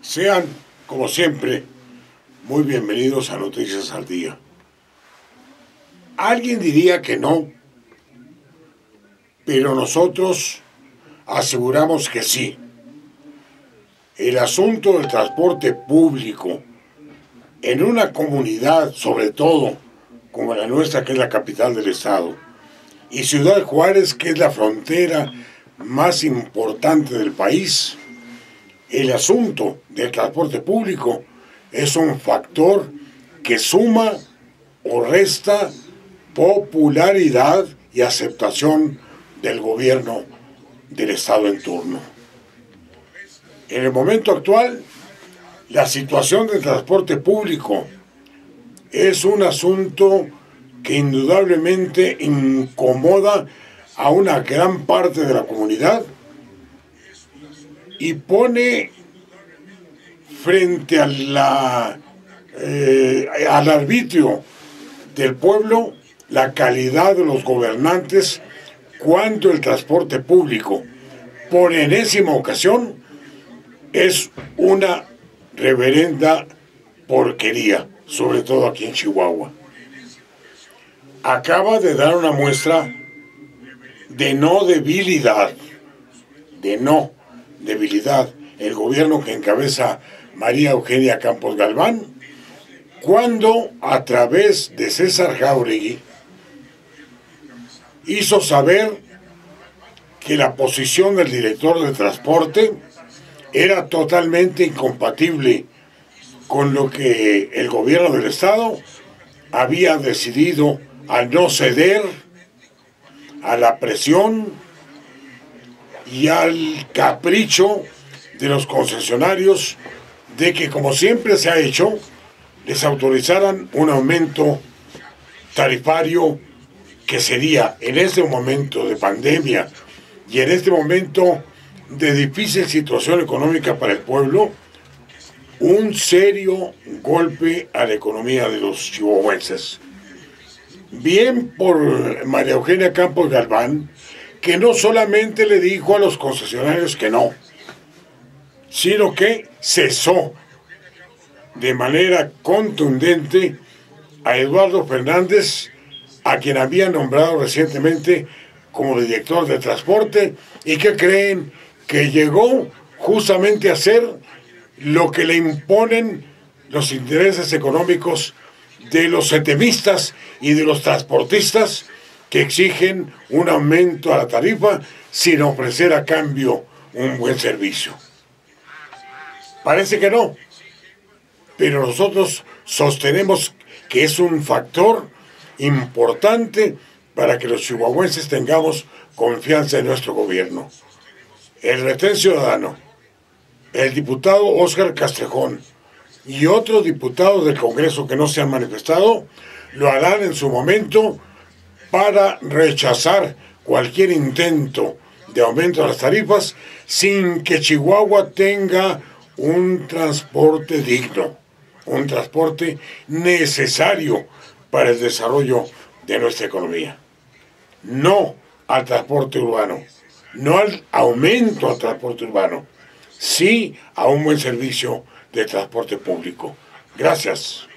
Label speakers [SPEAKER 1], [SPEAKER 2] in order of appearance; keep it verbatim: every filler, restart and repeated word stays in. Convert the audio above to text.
[SPEAKER 1] Sean, como siempre, muy bienvenidos a Noticias al Día. Alguien diría que no, pero nosotros aseguramos que sí. El asunto del transporte público en una comunidad, sobre todo como la nuestra, que es la capital del estado, y Ciudad Juárez, que es la frontera más importante del país, el asunto del transporte público es un factor que suma o resta popularidad y aceptación del gobierno del estado en turno. En el momento actual, la situación del transporte público es un asunto que indudablemente incomoda a una gran parte de la comunidad y pone frente a la, eh, al arbitrio del pueblo la calidad de los gobernantes cuando el transporte público, por enésima ocasión, es una reverenda porquería, sobre todo aquí en Chihuahua. Acaba de dar una muestra de no debilidad, de no debilidad, el gobierno que encabeza María Eugenia Campos Galván, cuando a través de César Jáuregui hizo saber que la posición del director de transporte era totalmente incompatible con lo que el gobierno del estado había decidido al no ceder a la presión y al capricho de los concesionarios de que, como siempre se ha hecho, les autorizaran un aumento tarifario que sería, en este momento de pandemia y en este momento de difícil situación económica para el pueblo, un serio golpe a la economía de los chihuahuenses. Bien por María Eugenia Campos Galván, que no solamente le dijo a los concesionarios que no, sino que cesó de manera contundente a Eduardo Fernández, a quien había nombrado recientemente como director de transporte, y que creen que llegó justamente a hacer lo que le imponen los intereses económicos de los setemistas y de los transportistas, que exigen un aumento a la tarifa sin ofrecer a cambio un buen servicio. Parece que no, pero nosotros sostenemos que es un factor importante para que los chihuahuenses tengamos confianza en nuestro gobierno. El Retén Ciudadano, el diputado Óscar Castrejón y otros diputados del Congreso que no se han manifestado, lo harán en su momento para rechazar cualquier intento de aumento de las tarifas sin que Chihuahua tenga un transporte digno, un transporte necesario para el desarrollo de nuestra economía. No al transporte urbano, no al aumento al transporte urbano, sí a un buen servicio de transporte público. Gracias.